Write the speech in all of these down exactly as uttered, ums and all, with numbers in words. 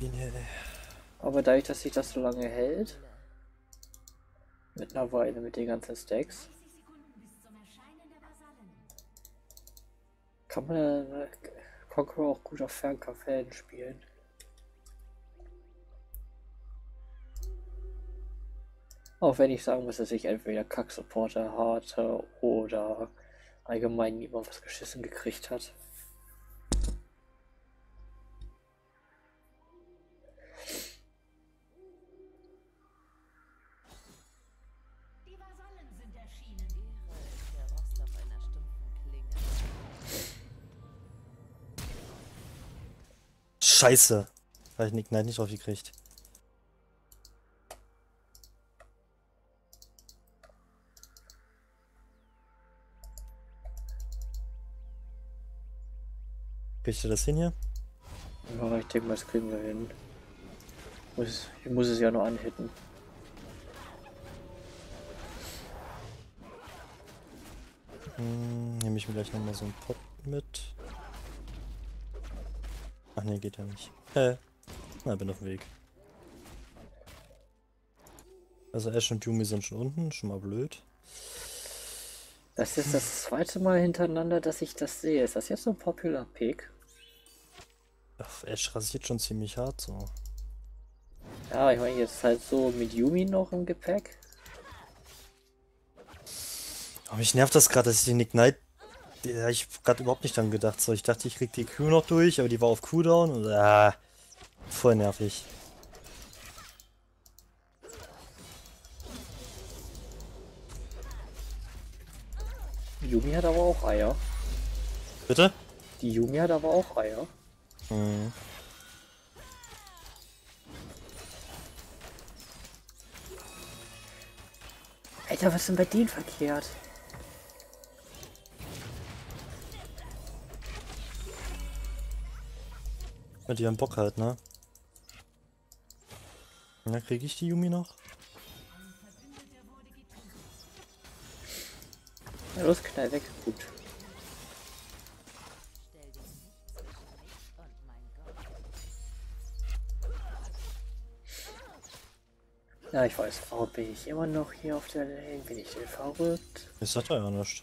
Aber dadurch, dass sich das so lange hält, mittlerweile mit den ganzen Stacks, kann man äh, Conqueror auch gut auf Fernkampfhelden spielen. Auch wenn ich sagen muss, dass ich entweder Kack-Supporter hatte oder allgemein niemand was geschissen gekriegt hat. Scheiße. Habe ich den Ignite nicht drauf gekriegt. Kriegt ihr das hin hier? Ja, ich denke mal, das kriegen wir hin. Muss, ich muss es ja nur anhitten. Hm, nehme ich mir gleich nochmal so einen Pot mit. Ach ne, geht ja nicht. Hä? Na, bin auf dem Weg. Also Ash und Yumi sind schon unten, schon mal blöd. Das ist das zweite Mal hintereinander, dass ich das sehe. Ist das jetzt so ein Popular Pick? Ach, Ash rasiert schon ziemlich hart so. Ja, ich meine jetzt halt so mit Yumi noch im Gepäck. Aber mich nervt das gerade, dass ich den Ignite... Da hab ich gerade überhaupt nicht dran gedacht. So, ich dachte, ich krieg die Q noch durch, aber die war auf Cooldown und ah, voll nervig. Yumi hat aber auch Eier. Bitte? Die Yumi hat aber auch Eier. Hm. Alter, was ist denn bei denen verkehrt? Ja, die haben Bock halt, ne? Na, kriege ich die Yumi noch? Ja, los, knall weg. Gut. Ja, ich weiß, warum bin ich immer noch hier auf der Lane? Bin ich denn verrückt? Ich sag da ja nicht.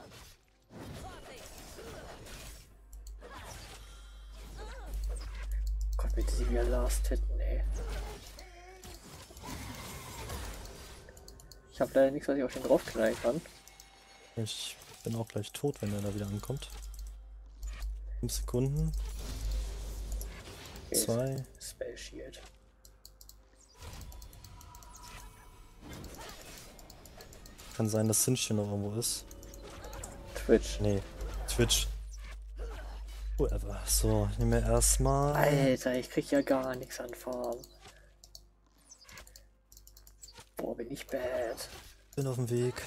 Gott, bitte sie wieder last hitten, ey. Ich habe leider nichts, was ich auf den draufknallen kann. Ich bin auch gleich tot, wenn er da wieder ankommt. fünf Sekunden. Okay, Zwei. Spell Shield. Kann sein, dass Sinch noch irgendwo ist. Twitch. Nee, Twitch. Whoever. So, ich nehme erstmal. Alter, ich krieg ja gar nichts an Farm. Boah, bin ich bad. Bin auf dem Weg.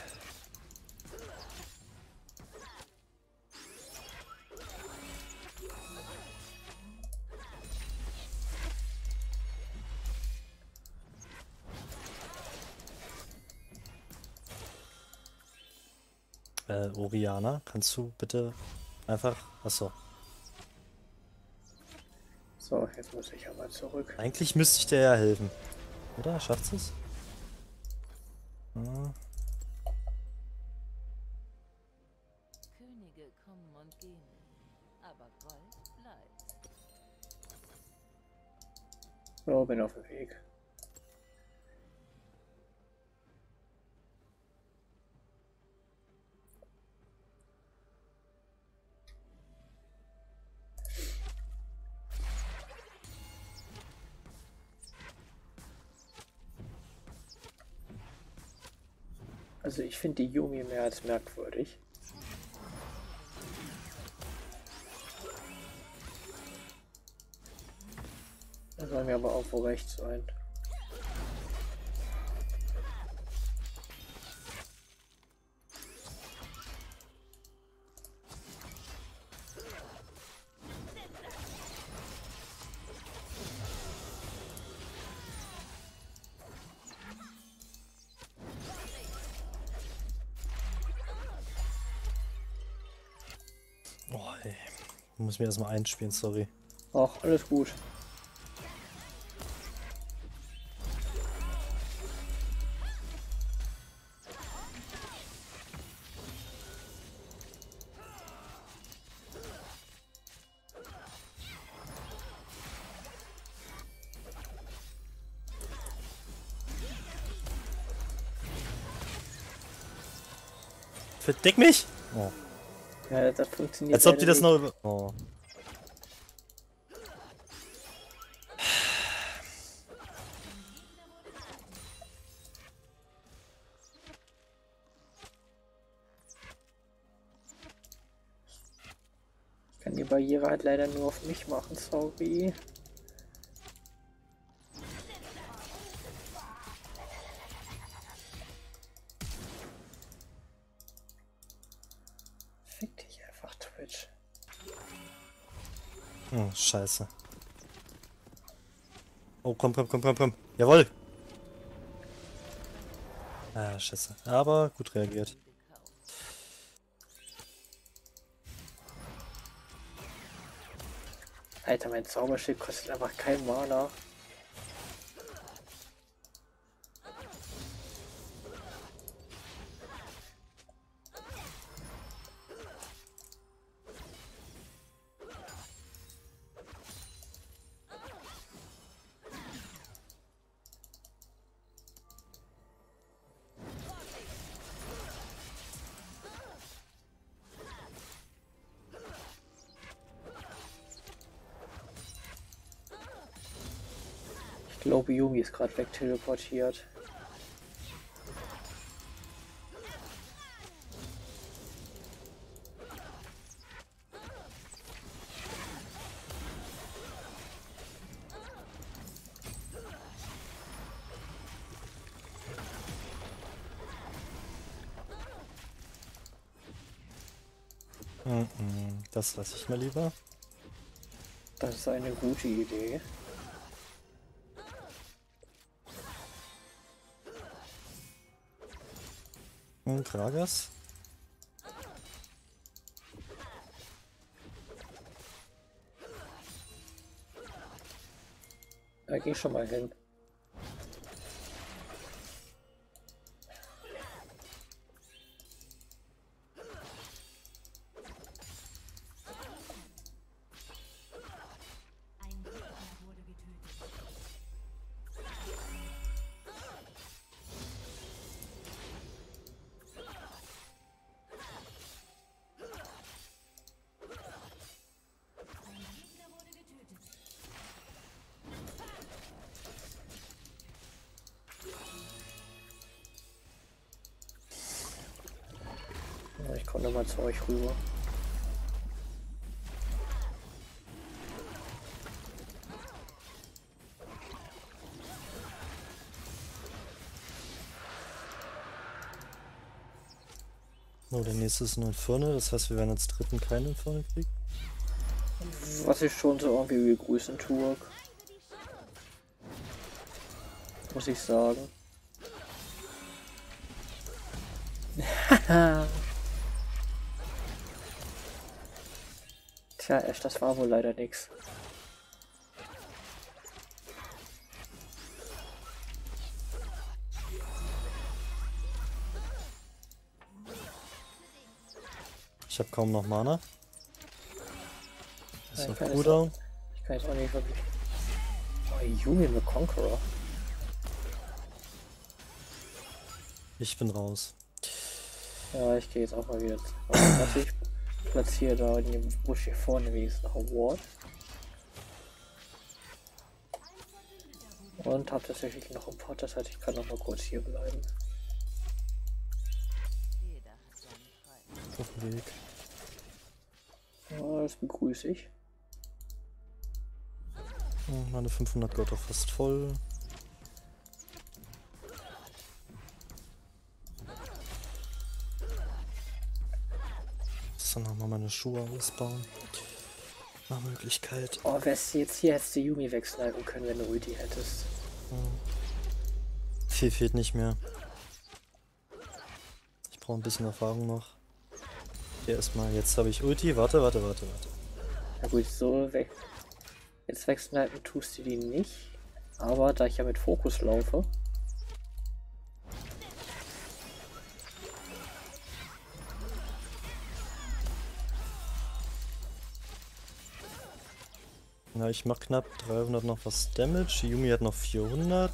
Äh, Oriana, kannst du bitte einfach... Achso. So, jetzt muss ich aber zurück. Eigentlich müsste ich dir ja helfen. Oder? Schafft es? Ja. Könige kommen und gehen, aber Gold bleibt. So, bin auf dem Weg. Also ich finde die Yumi mehr als merkwürdig. Das soll mir aber auch wohl recht sein. Oh, ey. Ich muss mir erstmal einspielen, sorry. Ach, alles gut. Verdeck mich! Oh. Ja, das funktioniert. Als ob die leider das noch über... Oh. Ich kann die Barriere halt leider nur auf mich machen, sorry. Fick dich einfach, Twitch. Oh, scheiße. Oh, komm, komm, komm, komm, komm. Jawohl! Ah, scheiße. Aber gut reagiert. Alter, mein Zauberschild kostet einfach kein Mana. Ich glaube, Yumi ist gerade wegteleportiert. Mm-mm. Das lasse ich mal lieber. Das ist eine gute Idee. Und Gragas. Da geh schon mal hin. Ja, ich komme mal zu euch rüber. Oh, der nächste ist nur Inferno, das heißt, wir werden als dritten keinen Inferno kriegen. Was ich schon so irgendwie begrüßen tue. Muss ich sagen. Tja, Ash, das war wohl leider nix. Ich habe kaum noch Mana. Ist Ja, auf ich kann Cooldown. jetzt- Ich kann jetzt auch nicht wirklich. Oh, Yumi mit Conqueror. Ich bin raus. Ja, ich gehe jetzt auch mal wieder. Also ich platziere da in dem Busch hier vorne wenigstens noch ein Ward. Und habe tatsächlich noch ein Pot, das heißt, ich kann noch mal kurz hier bleiben. Jeder hat seinen Preis. Auf dem Weg. Ja, das begrüße ich. Oh, meine fünfhundert Gold auch fast voll. Dann nochmal meine Schuhe ausbauen. Nach Möglichkeit. Oh, wärst du jetzt hier, hättest du Yumi wegsnipen können, wenn du Ulti hättest. Hm. Viel fehlt nicht mehr. Ich brauche ein bisschen Erfahrung noch. Hier erstmal, jetzt habe ich Ulti. Warte, warte, warte, warte. Na gut, so weg. Jetzt wegsnipen tust du die nicht. Aber da ich ja mit Fokus laufe. Na, ich mach knapp dreihundert noch was Damage. Yumi hat noch vierhundert.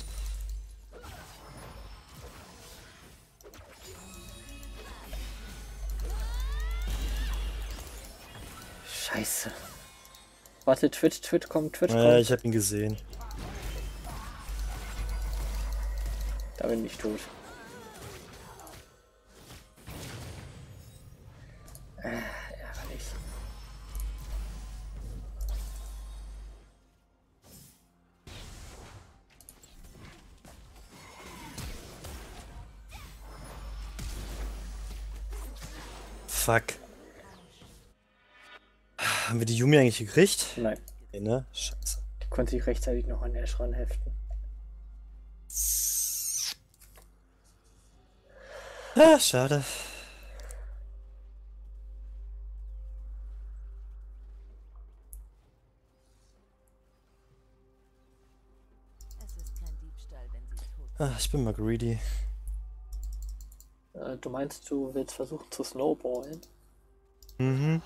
Scheiße. Warte, Twitch, Twitch kommt, Twitch Ja, kommt. ich hab ihn gesehen. Da bin ich tot. Äh, ärgerlich. Fuck. Haben wir die Yumi eigentlich gekriegt? Nein, Nee, ne? Scheiße. die konnte ich rechtzeitig noch an Ash ranheften. Ah, schade. Es ist kein Diebstahl, wenn sie tot Ah, ich bin mal greedy. Äh, du meinst, du willst versuchen zu snowballen? Mhm.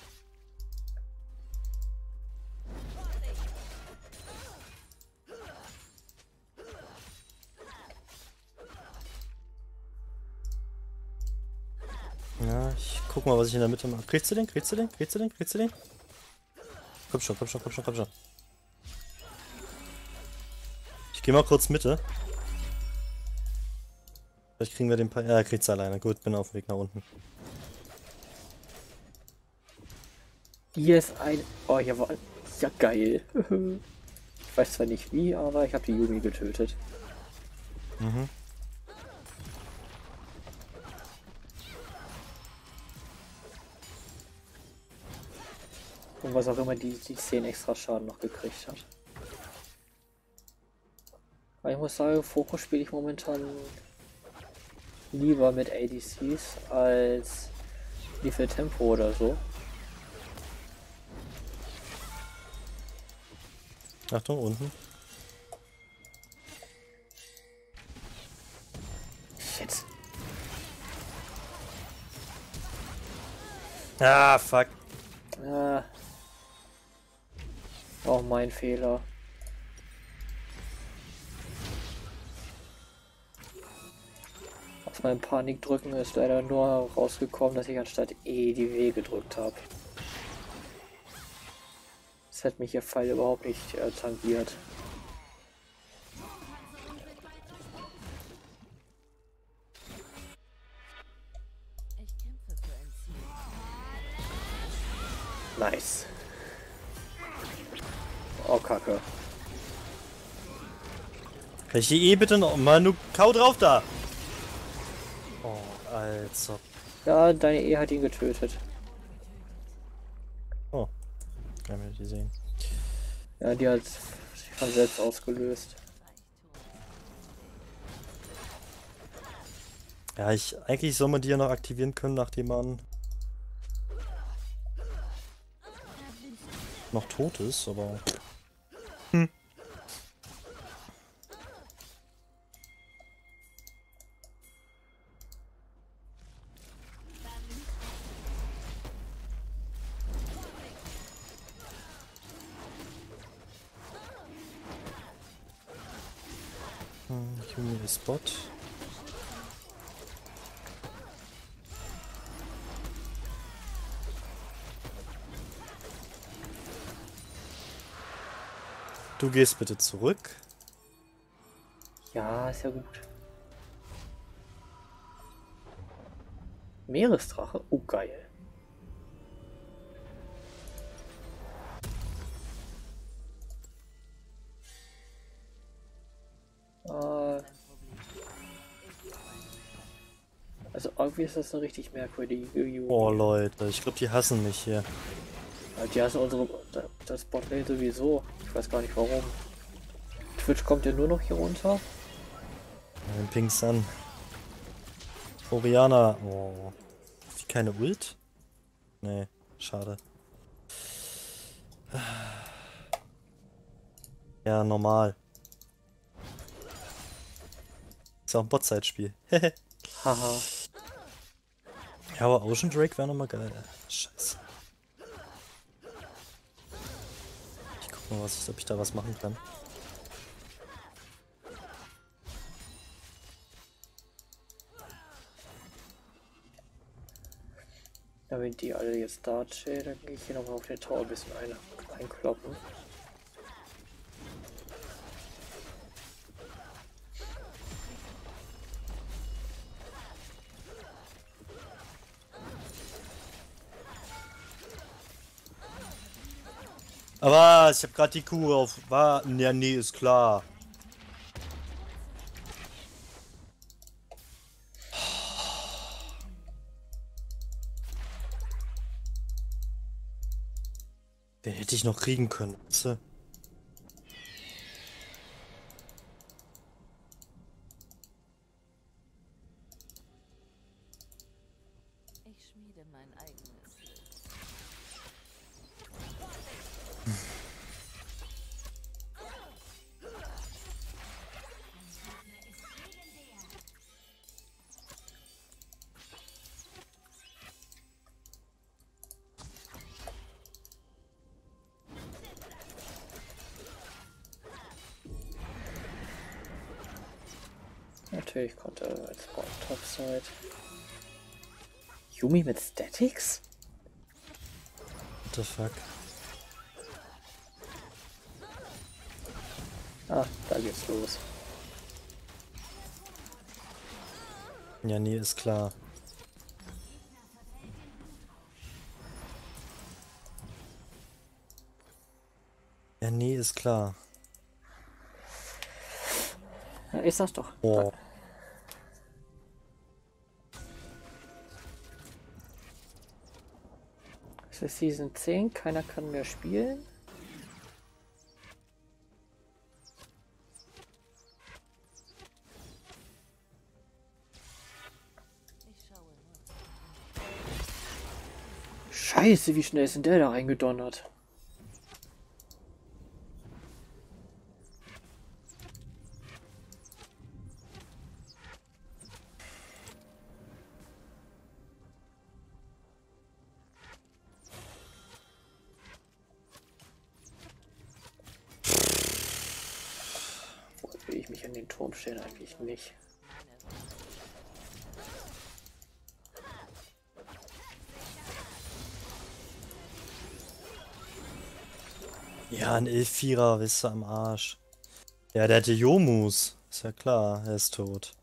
Ja, ich guck mal, was ich in der Mitte mache. Kriegst du den? Kriegst du den? Kriegst du den? Kriegst du den? Komm schon, komm schon, komm schon, komm schon. Ich geh mal kurz Mitte. Vielleicht kriegen wir den paar. Ja, er kriegt's alleine. Gut, bin auf dem Weg nach unten. Hier ist ein... Oh, hier war... Ja, geil. Ich weiß zwar nicht wie, aber ich habe die Yumi getötet. Mhm. Und was auch immer die, die zehn extra Schaden noch gekriegt hat. Aber ich muss sagen, Fokus spiele ich momentan lieber mit A D Cs als wie viel Tempo oder so. Achtung, unten. Shit. Ah, fuck. Ah. Auch mein Fehler. Aus meinem Panikdrücken ist leider nur rausgekommen, dass ich anstatt E die W gedrückt habe. Das hat mich ihr Pfeil überhaupt nicht äh, tangiert. Ich kämpfe für ein Ziel. Nice. Oh, Kacke. Kann ich die eh bitte noch mal nur kau drauf da? Oh, Alter. Ja, deine E hat ihn getötet. Oh. Kann man die sehen. Ja, die hat sich von selbst ausgelöst. Ja, ich eigentlich soll man die ja noch aktivieren können, nachdem man noch tot ist, aber. Hm. Hm, Yumi ist Bot. Du gehst bitte zurück. Ja, ist ja gut. Meeresdrache? Oh, geil. Äh, also irgendwie ist das eine richtig merkwürdige Yumi. Oh Leute, ich glaube die hassen mich hier. Ja, die hassen unsere das Botlane sowieso. Ich weiß gar nicht warum. Twitch kommt ja nur noch hier runter. Den Pinks an. Oriana. Oh. Ist die keine Ult? Nee, schade. Ja, normal. Ist auch ein Bot-Zeitspiel. Haha. Ja, aber Ocean Drake wäre nochmal geil. Scheiße. Ich guck mal, was ich, ob ich da was machen kann. Ja, wenn die alle jetzt da stehen, dann gehe ich hier nochmal auf den Tower ein bisschen ein, einkloppen. Aber ich habe gerade die Kuh auf. War. Ja, nee, ist klar. Den hätte ich noch kriegen können. weißt du? Ich schmiede mein eigenes Glück. Natürlich konnte er als Spawn Topside. Yumi mit Statics? What the fuck? Ah, da geht's los. Ja, nee, ist klar. Ja, nee, ist klar. Ja, ich sag's doch. Oh. Es ist Season zehn, keiner kann mehr spielen. Ich schaue nur. Scheiße, wie schnell ist denn der da reingedonnert? Will ich mich an den Turm stellen? Eigentlich nicht. Ja, ein Elfvierer, wisst ihr, am Arsch. Ja, der hatte Yomus. Ist ja klar, er ist tot.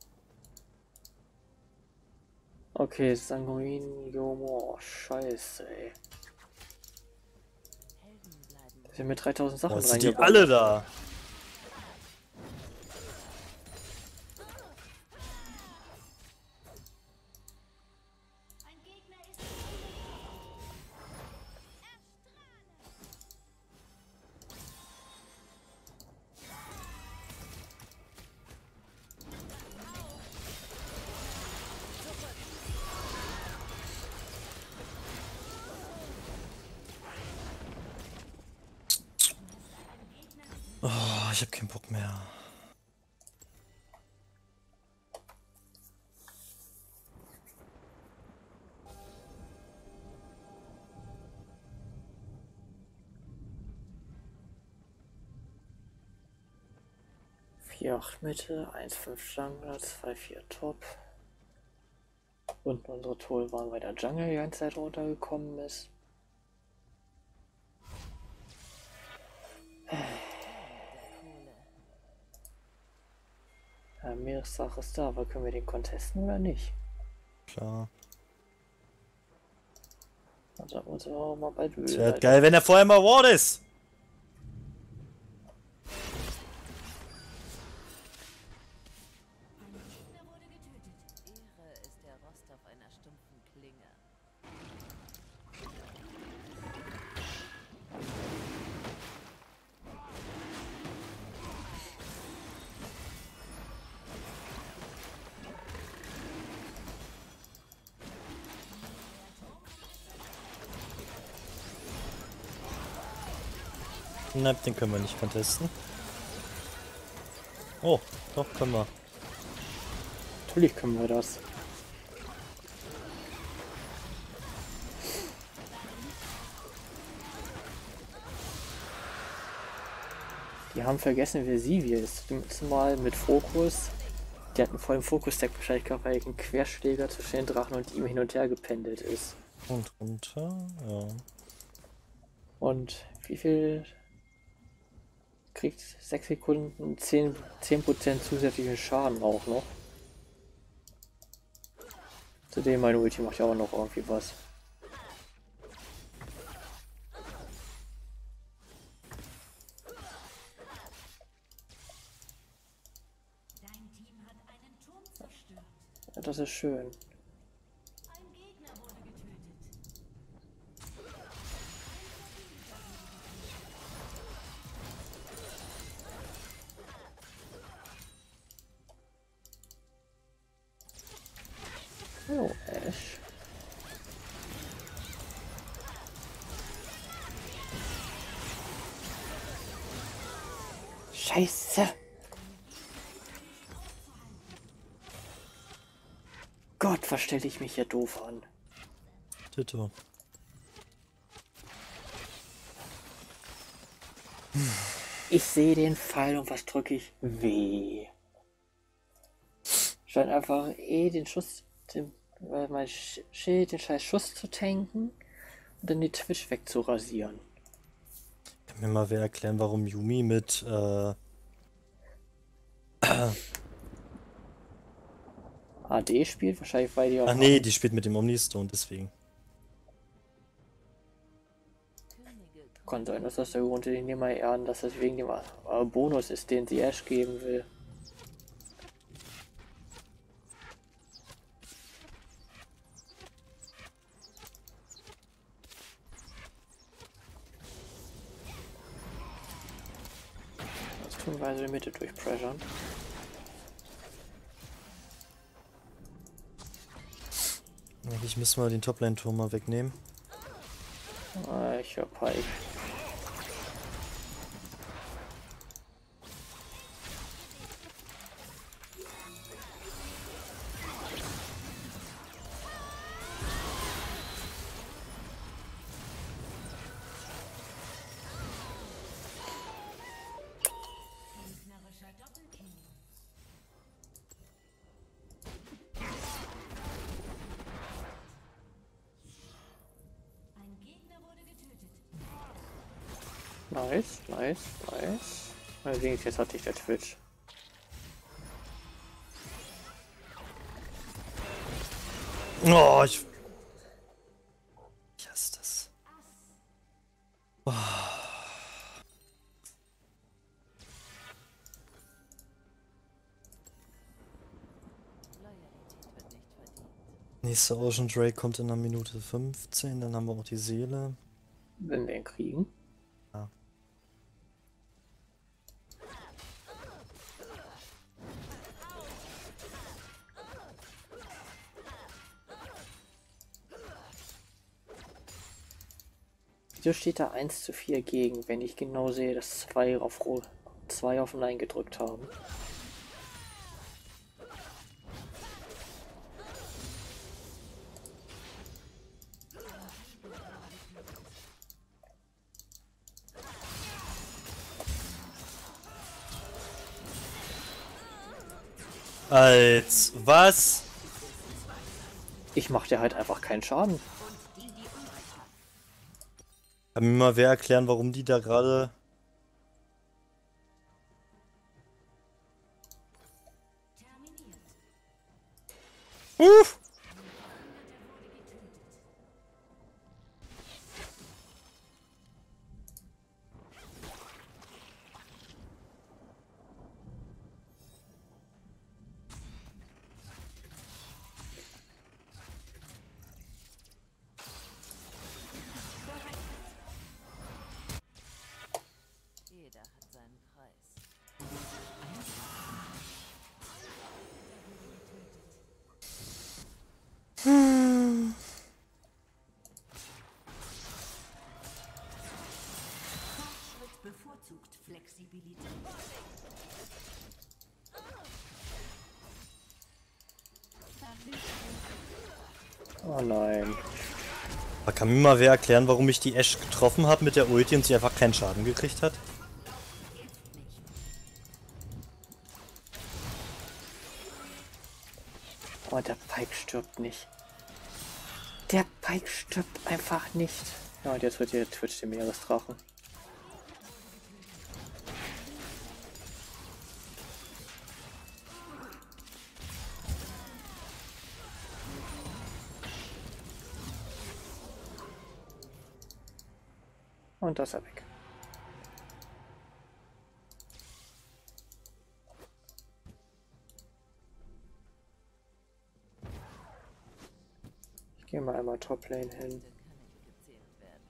Okay, Sanguin, Yomo, oh, scheiße, ey. Helden bleiben. Da sind mir dreitausend Sachen Boah, sind die reingebaut. alle da? Oh, ich hab keinen Bock mehr. vier acht Mitte, eins fünf Jungler, zwei vier Top. Und unsere Tool waren, weil der Jungle die ganze Zeit runtergekommen ist. Ja, Meeressache ist da, aber können wir den contesten oder nicht? Klar. Also muss wir auch mal bald Es wäre geil, wenn er vorher mal Ward ist. Ehre ist der Rost auf einer stumpfen Klinge. Nein, den können wir nicht contesten. Oh, doch, können wir. Natürlich können wir das. Die haben vergessen, wer Sivir ist. Zumal mit Fokus. Die hatten voll im Fokus-Deck wahrscheinlich gehabt, weil ein Querschläger zwischen den Drachen und ihm hin und her gependelt ist. Und runter, ja. Und wie viel kriegt sechs Sekunden zehn Prozent zusätzlichen Schaden auch noch? Zudem meine Ulti macht ja auch noch irgendwie was. Ja, das ist schön. Hallo, Ash. Scheiße! Gott, was stelle ich mich hier doof an? Tito. Ich sehe den Pfeil und was drücke ich? W. Statt einfach eh den Schuss, den, äh, mein Sch- Schild, den scheiß Schuss zu tanken und dann die Twitch wegzurasieren. Kann mir mal wer erklären, warum Yumi mit äh, A D spielt? Wahrscheinlich, weil die auch Ach nee, die spielt mit dem Omnistone, deswegen. Könige kann sein, dass das der Grund ist. Ich nehme mal eher an, dass das wegen dem äh, Bonus ist, den sie Ash geben will. Das tun wir also in die Mitte durchpressern. Ich muss mal den Toplane-Turm mal wegnehmen. Ah, ich hab Pike. Nice, nice, nice. Allerdings jetzt hatte ich der Twitch. Oh, ich... Ich hasse das. Oh. Loyalität wird nicht verdient. Nächster Ocean Drake kommt in einer Minute fünfzehn, dann haben wir auch die Seele. Wenn wir ihn kriegen. Ja. Wieso steht da eins zu vier gegen, wenn ich genau sehe, dass zwei auf Rot, zwei auf Nein gedrückt haben? Als was? Ich mache dir halt einfach keinen Schaden. Kann mir mal wer erklären, warum die da gerade... Uff! Jeder hat seinen Preis. Fortschritt bevorzugt Flexibilität. Oh nein. Aber kann mir mal wer erklären, warum ich die Ashe getroffen habe mit der Ulti und sie einfach keinen Schaden gekriegt hat? Oh, der Pike stirbt nicht. Der Pike stirbt einfach nicht. Ja, und jetzt wird hier Twitch der Meeresdrachen. Und das ist er weg. Ich gehe mal einmal Toplane hin. Kann nicht gezähmt werden.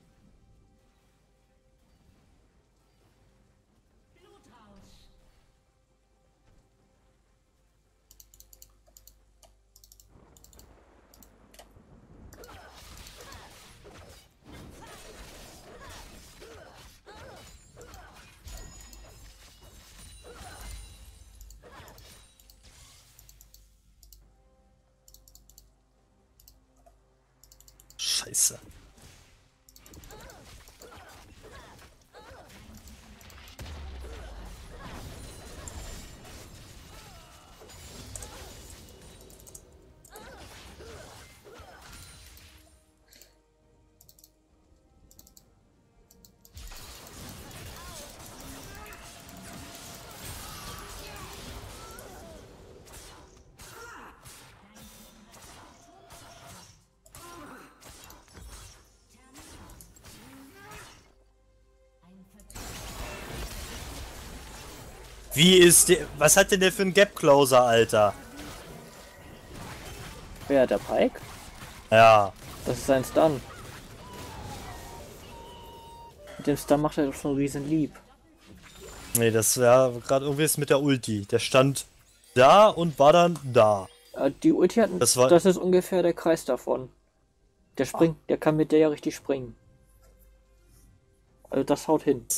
Scheiße. Wie ist der... Was hat denn der für ein Gap-Closer, Alter? Wer, der Pike? Ja. Das ist ein Stun. Mit dem Stun macht er doch schon riesen lieb. Nee, das war gerade irgendwie ist mit der Ulti. Der stand da und war dann da. Äh, Die Ulti hat, Das das, war- das ist ungefähr der Kreis davon. Der springt, der kann mit der ja richtig springen. Also das haut hin.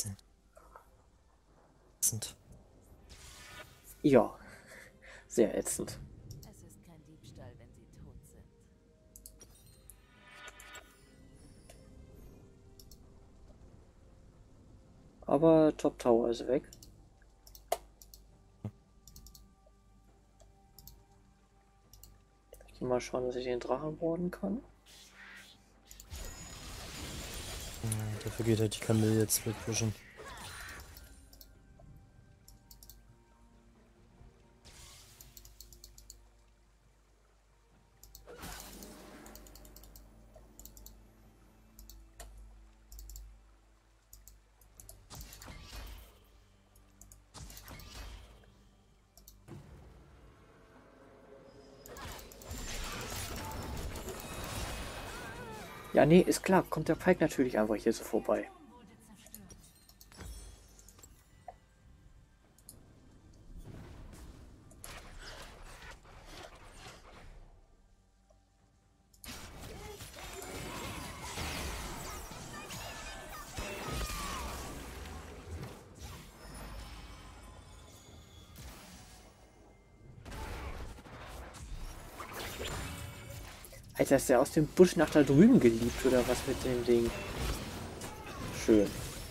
Ätzend. Ja, sehr ätzend. Es ist kein Diebstahl, wenn sie tot sind. Aber Top Tower ist weg. Ich geh mal schauen, dass ich den Drachen boarden kann. Dafür geht halt die Kamille jetzt wegpushen. Ja, nee, ist klar, kommt der Pike natürlich einfach hier so vorbei. Alter, ist der aus dem Busch nach da drüben geliebt oder was mit dem Ding? Schön.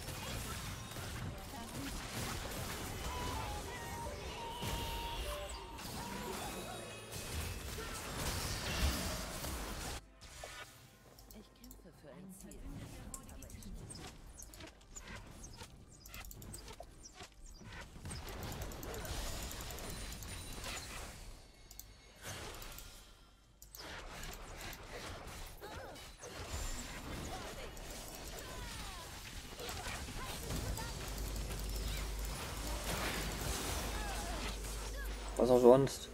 Ich kämpfe für ein Ziel. Aber ich stehe zu. Was auch sonst.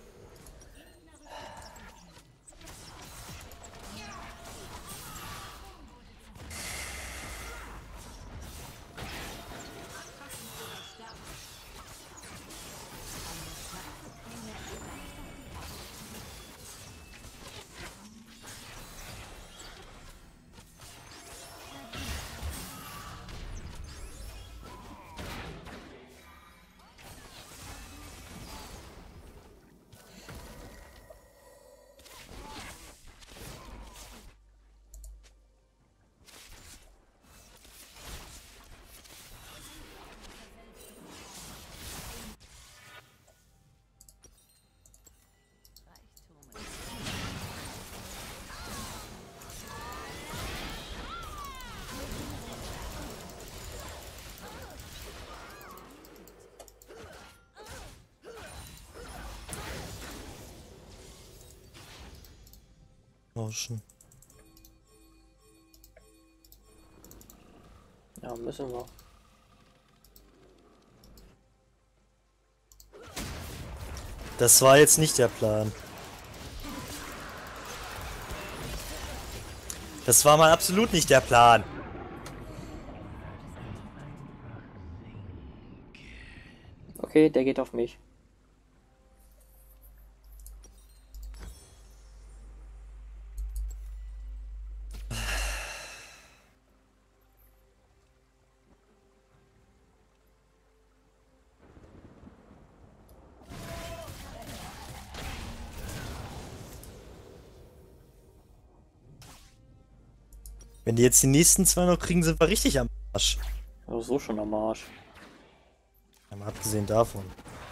tauschen. Ja, müssen wir. Das war jetzt nicht der Plan. Das war mal absolut nicht der Plan. Okay, der geht auf mich. Wenn die jetzt die nächsten zwei noch kriegen, sind wir richtig am Arsch. Also so schon am Arsch. Ja, mal abgesehen davon.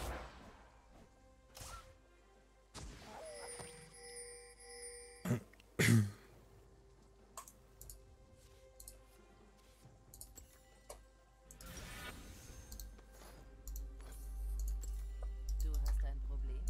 Du hast ein Problem?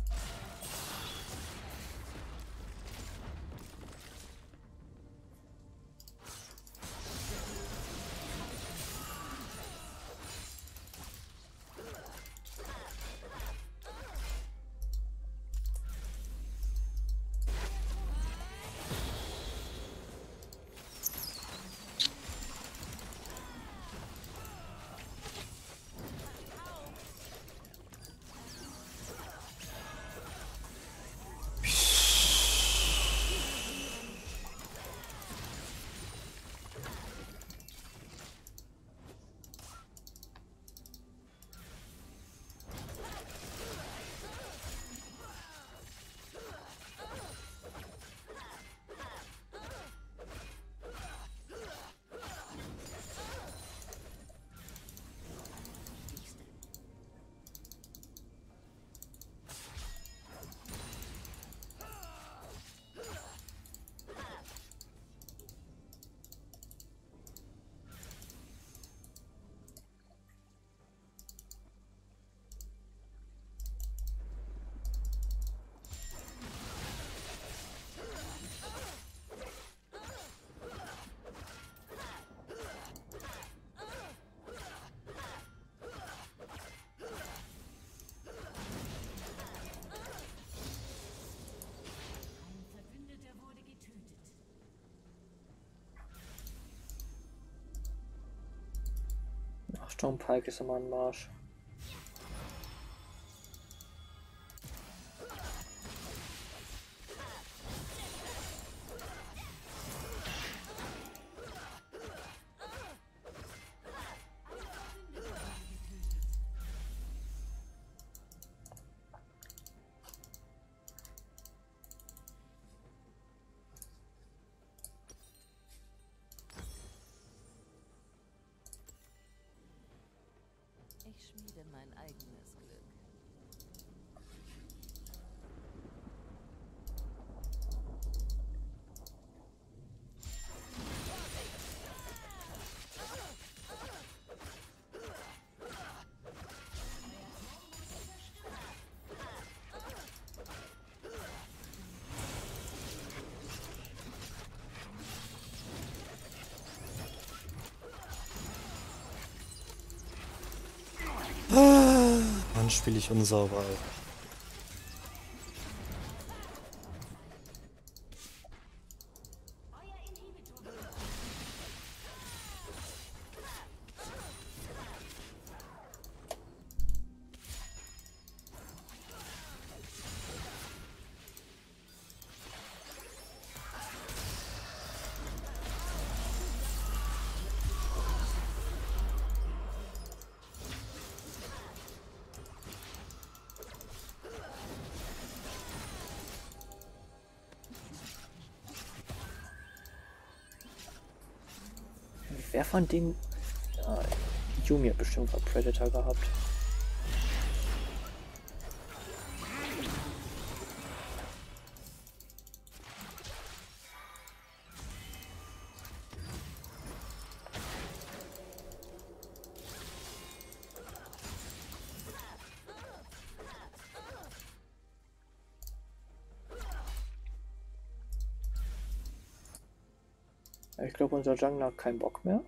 Ein Verbündeter wurde getötet. Achtung, Pike ist immer ein Marsch. Ich schmiede mein eigenes Glück. Mann, spiele ich unsauber, Alter. Euer Inhibitor wurde Wer von denen... Ja, Yumi hat bestimmt mal Predator gehabt. Ich glaube, unser Jungler hat keinen Bock mehr.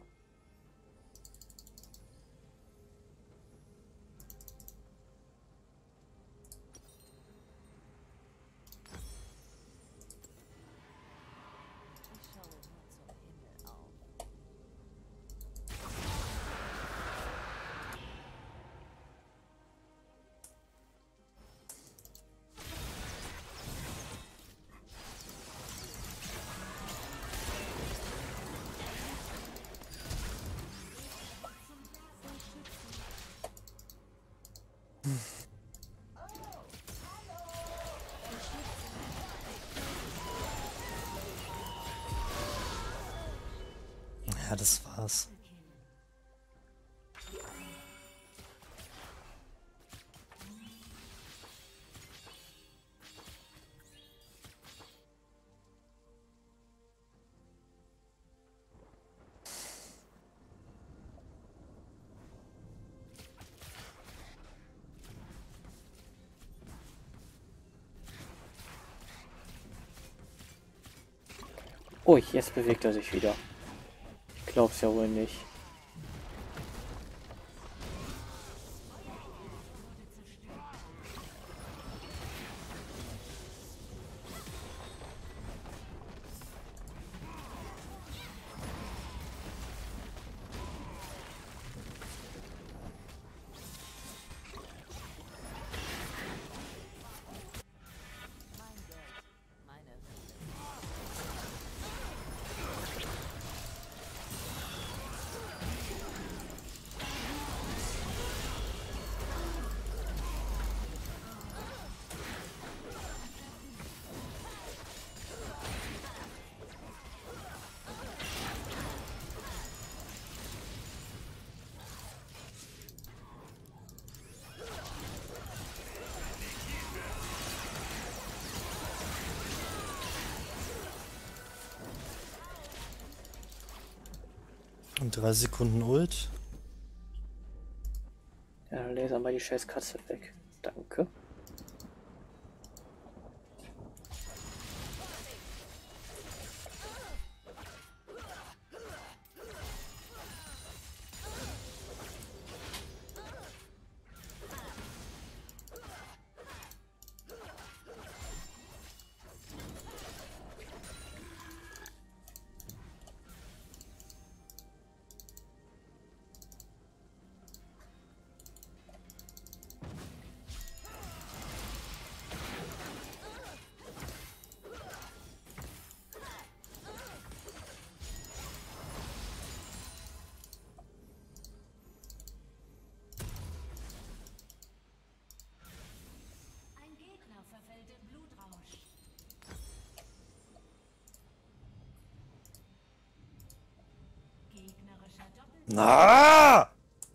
Ich schaue nur zum Himmel auf. Ja, das war's. Oh, jetzt bewegt er sich wieder. Ich glaub's ja wohl nicht. Mein Geld, meine Welt. Und drei Sekunden Ult. Ja, dann laser mal die scheiß Katze weg. Danke. Ein Gegner verfällt im Blutrausch. Gegnerischer Doppel. Na!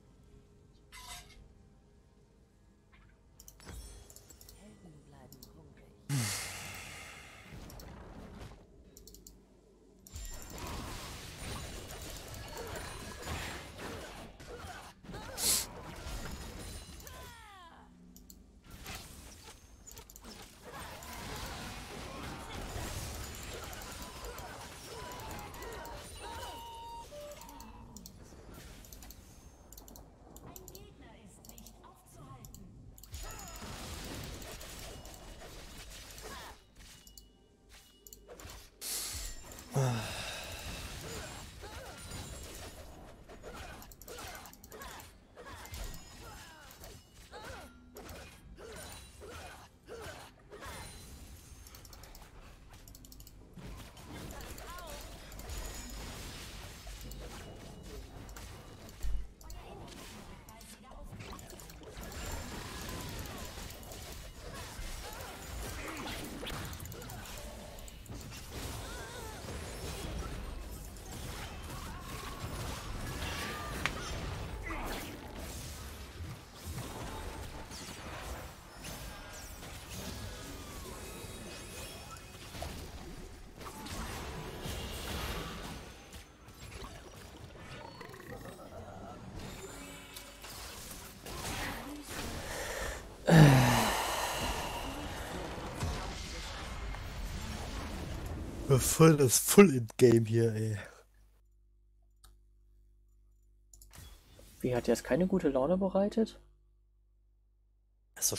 Helden bleiben hungrig. Ein Gegner ist nicht aufzuhalten. Voll das Full-In-Game hier, ey. Wie, hat dir das keine gute Laune bereitet?